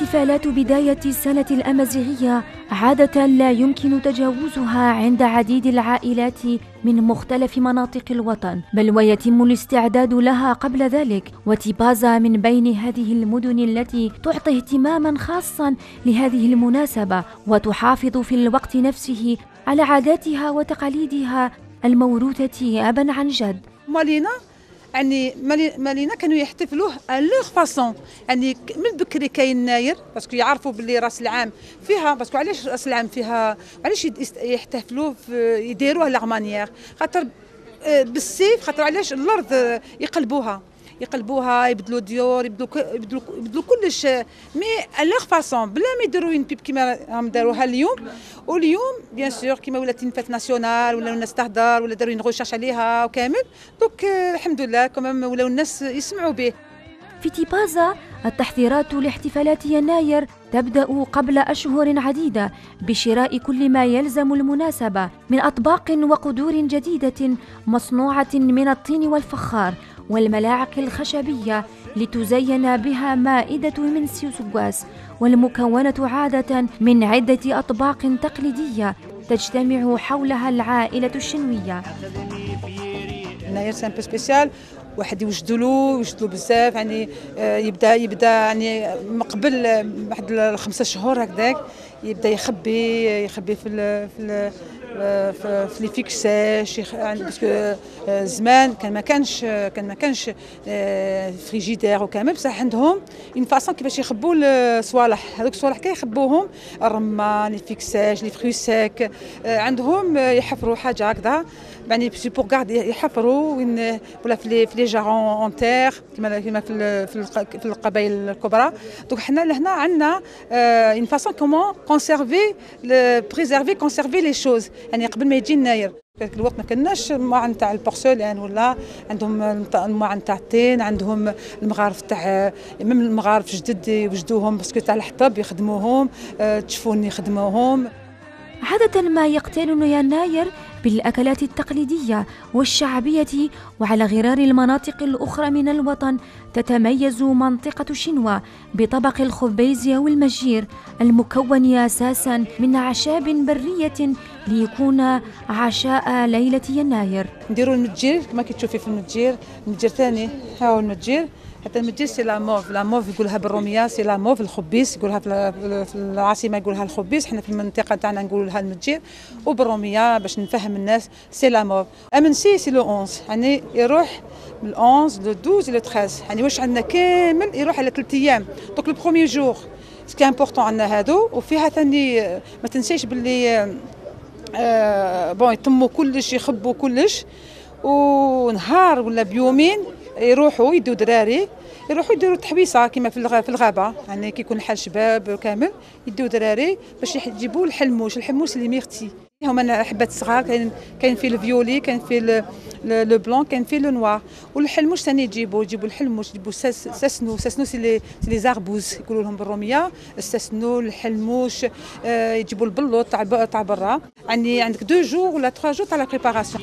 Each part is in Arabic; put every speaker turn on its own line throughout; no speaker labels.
احتفالات بداية السنة الأمازيغية عادة لا يمكن تجاوزها عند عديد العائلات من مختلف مناطق الوطن، بل ويتم الاستعداد لها قبل ذلك. وتيبازا من بين هذه المدن التي تعطي اهتماما خاصا لهذه المناسبة وتحافظ في الوقت نفسه على عاداتها وتقاليدها الموروثة أبا عن جد.
مالينا يعني مالينا كانوا يحتفلوه لوغ فاسون، يعني من بكري كاين يناير باسكو يعرفوا باللي راس العام فيها، باسكو علاش راس العام فيها علاش يحتفلوه يديروه لا مانيير، خاطر بالسيف، خاطر علاش الارض يقلبوها يبدلوا ديور يبدلوا كلش، مي لوغ فاسون بلا ما يديروا اون بيب كيما راهم داروها اليوم. واليوم بيان سور كيما ولات فات ناسيونال ولا الناس تهضر ولا داروا ريشيرش عليها وكامل، دونك الحمد لله كمان ولاو الناس يسمعوا به.
في تيبازا التحضيرات لاحتفالات يناير تبدأ قبل أشهر عديدة بشراء كل ما يلزم المناسبة من أطباق وقدور جديدة مصنوعة من الطين والفخار والملاعق الخشبية لتزين بها مائدة من سيوسواس، والمكونة عادة من عدة أطباق تقليدية تجتمع حولها العائلة الشنوية.
يناير سي ان بو سبيسيال، واحد يوجدوا بزاف، يعني يبدا يعني من قبل واحد 5 شهور هكذاك يبدا يخبي في لي فيكساج، يعني باسكو زمان كان ما كانش فريجيدير وكامل، بصح عندهم اون فاسون كيفاش يخبوا الصوالح، هذوك الصوالح كيخبوهم الرمان، لي فيكساج، لي فري سيك، عندهم يحفروا حاجه هكذا، يعني بور غارد يحفروا ولا في لي جارون اون تير كيما في القبائل الكبرى. دونك حنا لهنا عندنا اون فاسون كومون كونسيرفي لي شوز، يعني قبل ما يجي يناير في الوقت ما كناش الماعن تاع البورسولان، ولا عندهم الماعن تاع الطين، عندهم المغارف تاع ميم المغارف جدد يوجدوهم باسكو تاع الحطب يخدموهم، تشفون يخدموهم.
عادة ما يقترن يناير بالأكلات التقليدية والشعبية، وعلى غرار المناطق الأخرى من الوطن تتميز منطقة شنوا بطبق الخبيز أو المجير المكون أساسا من أعشاب برية ليكون عشاء ليلة يناير.
نديروا المتجير كما كتشوفي في المتجير ثاني، ها هو المتجير، حتى المتجير سي لا موف يقولها بالروميه، سي لا موف الخبيز يقولها في العاصمه يقولها الخبيز، حنا في المنطقه تاعنا نقولوا لها المتجير، وبالروميه باش نفهم الناس سي لا موف. امنسي سي لو 11، يعني يروح من 11 لو 12 لو 13، يعني واش عندنا كامل يروح على 3 ايام. دونك لو بروميير جور سكي امبورطون عندنا هادو، وفيها ثاني ما تنسيش باللي بون يتموا كلش يخبوا كلش، ونهار ولا بيومين يروحوا يدوا دراري يروحوا يديروا تحويصه كيما في الغابه، يعني كي يكون الحال شباب كامل يدوا دراري باش يجيبوا الحلموس اللي ميرتي. هما حبات صغار، كاين فيه الفيولي، كاين فيه لو بلون، كاين فيه لو نوار. والحلموش ثاني يجيبوا الحلموش، يجيبوا ساسنو سي لي زاربوز يقولوا لهم بالروميه، الساسنو الحلموش، يجيبوا البلوط تاع برا. يعني عندك 2 جور ولا 3 جور تاع لا بريباراسيون.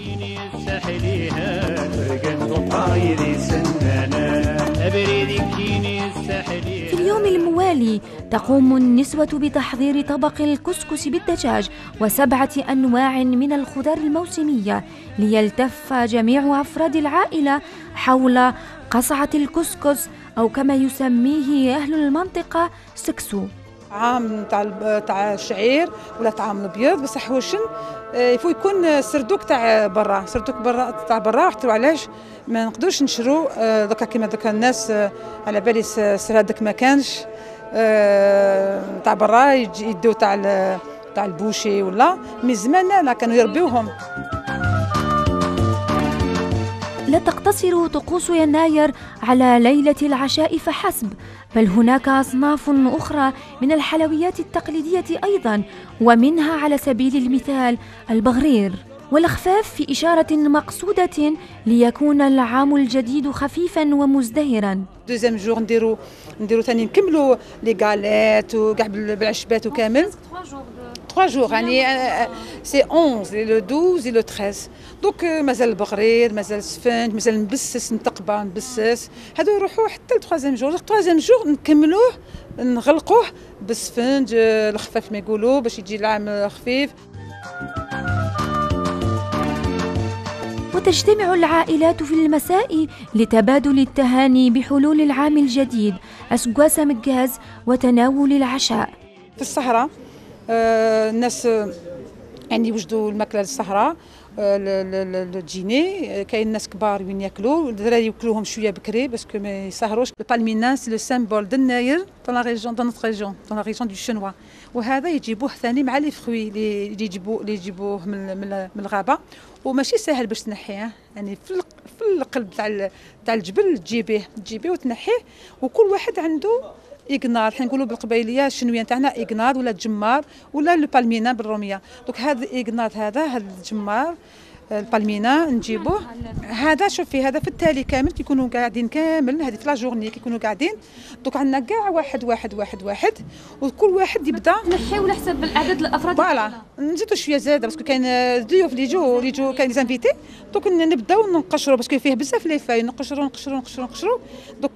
في اليوم الموالي تقوم النسوة بتحضير طبق الكسكس بالدجاج و7 أنواع من الخضار الموسمية، ليلتف جميع أفراد العائلة حول قصعة الكسكس، أو كما يسميه أهل المنطقة سكسو.
طعام تاع الشعير ولا طعام الابيض، بصح وشن يفو يكون سردوك تاع برا، تاع برا، حتى علاش ما نقدرش نشرو دوكا كيما دوكا الناس على بالي سرادك ما كانش تاع برا يدو تاع البوشي ولا مي زمان لا كانوا يربيوهم.
لا تقتصر طقوس يناير على ليلة العشاء فحسب، بل هناك أصناف أخرى من الحلويات التقليدية أيضا، ومنها على سبيل المثال البغرير والخفاف، في إشارة مقصودة ليكون العام الجديد خفيفا ومزدهرا.
دوزيام جور نديرو ثاني نكملوا لي غاليت وكاع بالعشبات وكامل. 3 جور يعني سي 11 لو 12 لو 13. دونك مازال البغرير، مازال السفنج، مازال نبسس نتقبى نبسس، هادو يروحوا حتى التروازيام جور. التروازيام جور نكملوه نغلقوه بالسفنج الخفاف ما يقولوا باش يجي العام خفيف.
وتجتمع العائلات في المساء لتبادل التهاني بحلول العام الجديد، أسقاسة مكاز وتناول العشاء.
في السهرة الناس يعني يوجدوا الماكلة للسهرة، الديني كاين ناس كبار وين ياكلوا، الدراري ياكلوهم شويه بكري باسكو ما يسهروش. البالمينا سي لو سيمبول دناير دون لا ريجون دون نوتر ريجون دون لا ريجون دو شنوا، وهذا يجيبوه ثاني مع لي فروي اللي يجيبوه من الغابه، وماشي ساهل باش تنحيه، يعني في القلب تاع الجبل تجيبيه وتنحيه. وكل واحد عنده إقنار، حنا نقولوا بالقبيليه الشنويه تاعنا إقنار ولا جمار ولا لو بالمينا بالروميه. دونك هذا الإقنار هذا الجمار البالمينا نجيبوه. هذا شوفي هذا في التالي كامل كيكونوا قاعدين كامل، هذه في لا جورني كيكونوا قاعدين. دونك عندنا كاع واحد وكل واحد يبدا
نحيو على حسب العدد الافراد.
فوالا نزيدوا شويه زاده باسكو كاين ضيوف اللي يجوا كاين زانفيتي. دونك نبداو نقشروا باسكو فيه بزاف لي فاي، نقشروا. دونك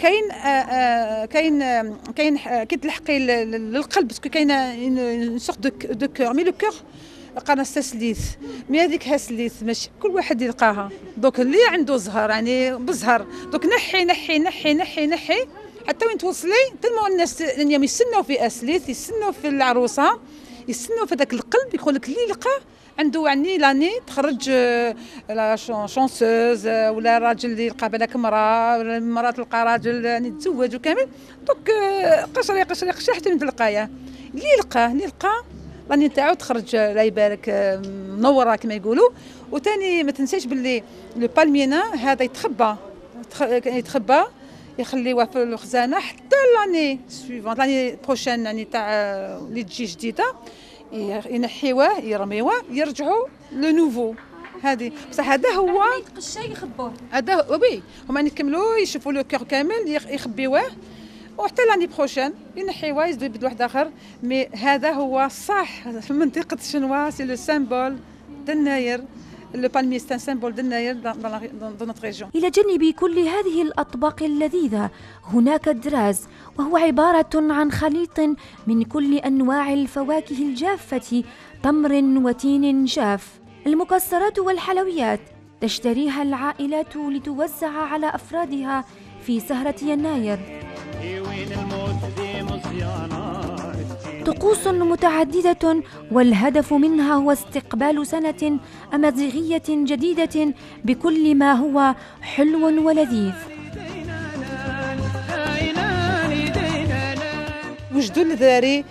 كاين كي تلحقي للقلب باسكو كاينه سورت دو كور مي لو كور قانا التسليث، مي هذيك هسليث ماشي كل واحد يلقاها. دوك اللي عنده زهر يعني بزهر، دوك نحي حتى وين توصلي تلمو الناس اليوم يستناو في اسليث، يستناو في العروسه، يستناو في ذاك القلب. يقول لك اللي لقى عنده يعني لاني تخرج لا شونسوز، ولا راجل اللي يلقى بالك مراه، ولا المراه تلقى راجل يعني تزوجوا كامل. دوك قشري حتى من تلقايه. اللي لقى راني تاعو تخرج لا يبارك منوره كما يقولوا. وثاني ما تنساش باللي لو بالمينا هذا يتخبى يخليوه في الخزانه حتى لاني سويفونت، لاني بروشين يعني تاع اللي تجي جديده، ينحيوه يرميوه يرجعوا لو نوفو. هذه بصح هذا هو
يتقشى يخبوه،
هذا وي هما يكملوا يشوفوا لو كور كامل يخبيوه، وحتى لاني بروشين ينحيوه يزيدوا يبدلوا واحد اخر. مي هذا هو صح في منطقه شنوا سي لو سيمبول دناير. لو بالمي سي ان سيمبول دناير دون نوتر ريجون.
إلى جانب كل هذه الأطباق اللذيذة هناك الدراز، وهو عبارة عن خليط من كل أنواع الفواكه الجافة، تمر وتين جاف. المكسرات والحلويات تشتريها العائلات لتوزع على أفرادها في سهرة يناير. طقوس متعددة والهدف منها هو استقبال سنة أمازيغية جديدة بكل ما هو حلو ولذيذ.
وجدوا الذراري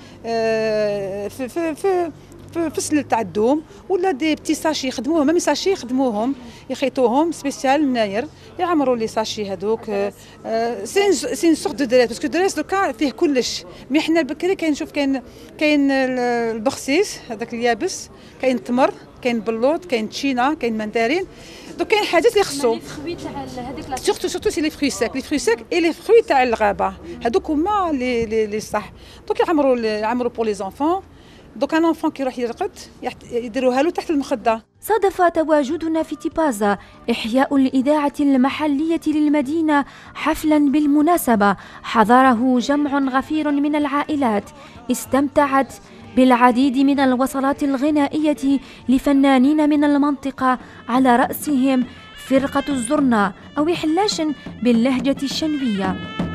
في السل تاع الدوم ولا دي بتي ساشي يخدموهم، ميم ساشي يخدموهم يخيطوهم سبيسيال مناير يعمروا لي ساشي هذوك. سي سورت دو دريس باسكو دريس دوكا فيه كلش. مي حنا بكري كنشوف كاين البخسيس هذاك اليابس، كاين التمر، كاين بلوط، كاين تشينا، كاين مندارين. دونك كاين حاجات اللي خصو سورتو سي لي فروي ساك اي لي فروي تاع الغابه هذوك هما لي صح. دونك يعمروا بور لي زونفون. دوك ان انفون كي يروح يرقد يديروها له تحت المخده.
صادف تواجدنا في تيبازا إحياء الإذاعة المحلية للمدينة حفلا بالمناسبة حضره جمع غفير من العائلات استمتعت بالعديد من الوصلات الغنائية لفنانين من المنطقة، على رأسهم فرقة الزرنا أو حلاش باللهجة الشنوية.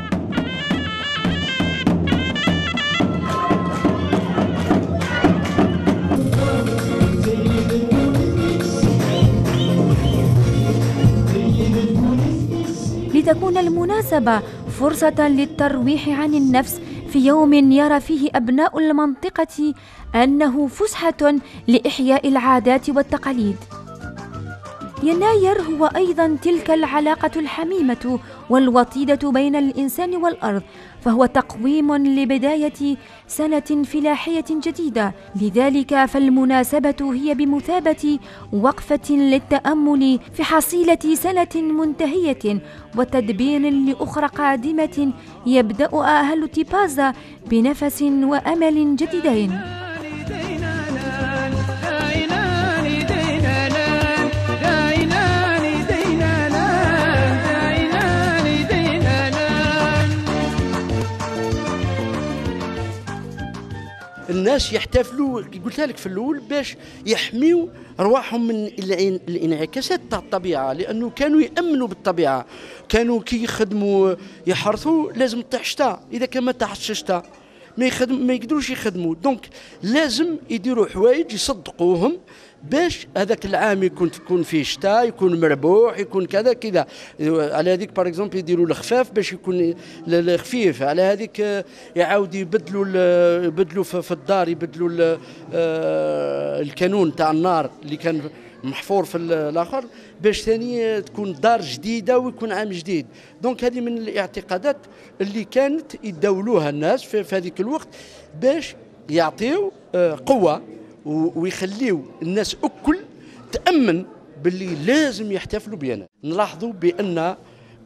لتكون المناسبة فرصة للترويح عن النفس في يوم يرى فيه أبناء المنطقة أنه فسحة لإحياء العادات والتقاليد. يناير هو أيضا تلك العلاقة الحميمة والوطيدة بين الإنسان والأرض، فهو تقويم لبداية سنة فلاحية جديدة. لذلك فالمناسبة هي بمثابة وقفة للتأمل في حصيلة سنة منتهية وتدبير لأخرى قادمة يبدأ أهل تيبازا بنفس وأمل جديدين.
الناس يحتفلوا قلت لك في الاول باش يحميوا رواحهم من الانعكاسات تاع الطبيعه، لانه كانوا يامنوا بالطبيعه، كانوا كي يخدموا يحرثوا لازم تطيح شتاء، اذا كان ما طاحش شتاء ما يقدروش يخدموا، دونك لازم يديروا حوايج يصدقوهم باش هذاك العام تكون فيه شتاء، يكون مربوح، يكون كذا كذا. على هذيك باغ اكزومبل يديروا الخفاف باش يكون الخفيف، على هذيك يعاود يبدلوا في الدار، يبدلوا الكانون تاع النار اللي كان محفور في الاخر باش ثاني تكون دار جديده ويكون عام جديد. دونك هذه من الاعتقادات اللي كانت يداولوها الناس في هذيك الوقت باش يعطيو قوه ويخليو الناس الكل تأمن باللي لازم يحتفلوا بينا. نلاحظوا بأن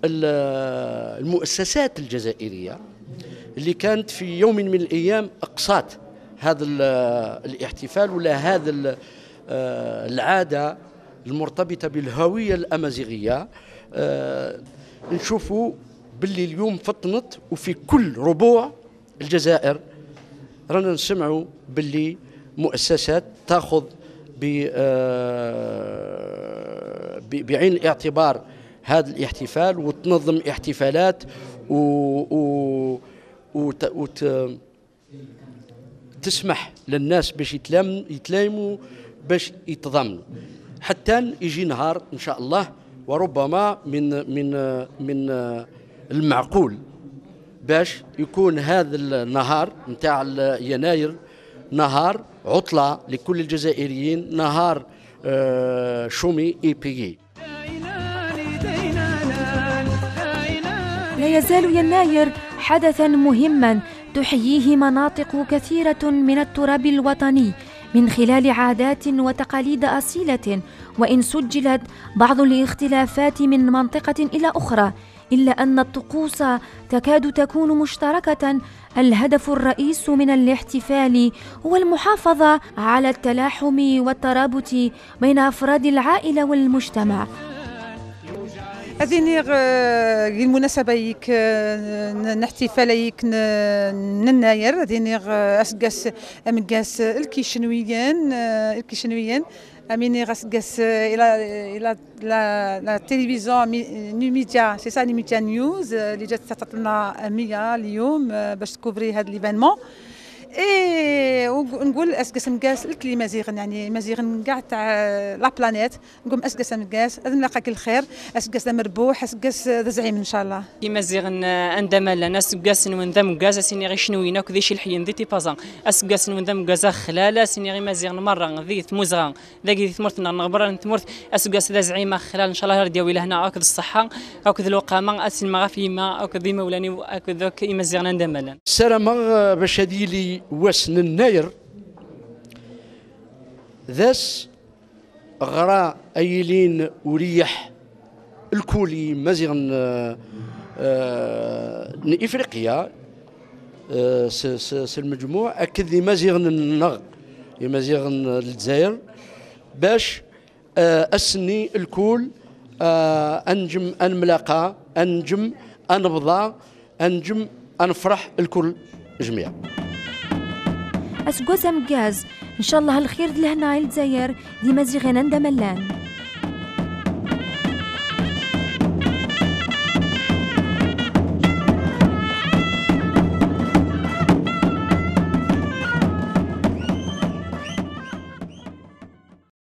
المؤسسات الجزائرية اللي كانت في يوم من الأيام أقصات هذا الاحتفال ولا هذا العادة المرتبطة بالهوية الأمازيغية، نشوفوا باللي اليوم فطنت وفي كل ربوع الجزائر رانا نسمعوا باللي مؤسسات تأخذ بعين الاعتبار هذا الاحتفال وتنظم احتفالات وتسمح للناس باش يتلايموا باش يتضامنوا حتى يجي نهار إن شاء الله، وربما من المعقول باش يكون هذا النهار نتاع يناير نهار عطلة لكل الجزائريين، نهار شومي إيبيي.
لا يزال يناير حدثا مهما تحييه مناطق كثيرة من التراب الوطني من خلال عادات وتقاليد أصيلة، وإن سجلت بعض الاختلافات من منطقة إلى أخرى، إلا أن الطقوس تكاد تكون مشتركة. الهدف الرئيس من الاحتفال هو المحافظة على التلاحم والترابط بين أفراد العائلة والمجتمع.
هذه المناسبة يك نحتفال يك نناير هذه أسقس أمقاس الكيشنويين أميني غاسقس إلى لا تلفزيون ميديا، سي سا ميديا نيوز اللي جات تعطينا 100 اليوم باش تكوفري هذا ليفينمون. اي ونقول اسكاس مقاس الكلي مزيغن، يعني مزيغن كاع تاع لا بلانيت، نقول اسكاس مقاس نلقاك الخير، اسكاس مربوح، اسكاس زعيم ان شاء الله.
كي مزيغن عندما لنا اسكاس نوندا مقاس سيني غي شنوينا كذي شي الحين ذي تيبازان اسكاس نوندا مقاس خلال سيني غي مزيغن مره ذي مزغان ذاك ثمرتنا نغبر نتمرت اسكاس ذا زعيم خلال ان شاء الله يرديوي لهنا اكد الصحه اكد الوقامه اسلم غفيما اكد مولاني اكد ذاك مزيغن عندما لنا
السلامه باش هذه لي وسن الناير ذاس غرا ايلين وريح الكولي مزيغن افريقيا المجموع اكد مزيغن النغ مزيغن الجزائر باش اسني الكل انجم انملاقى انجم انبضى انجم انفرح الكل جميع.
أسقوزة مقاز إن شاء الله الخير لهنا الجزائر دي مزيغين عند ملان.